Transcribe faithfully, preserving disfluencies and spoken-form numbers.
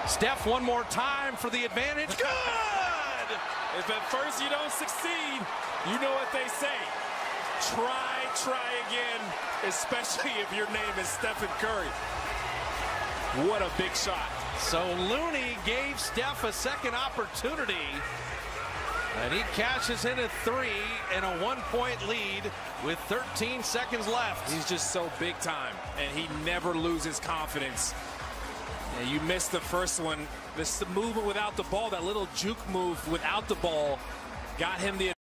Steph one more time for the advantage. Good! If at first you don't succeed, you know what they say. Try, try again, especially if your name is Stephen Curry. What a big shot. So Looney gave Steph a second opportunity, and he cashes in a three in a one-point lead with thirteen seconds left. He's just so big time, and he never loses confidence. And you missed the first one. This the movement without the ball, that little juke move without the ball, got him the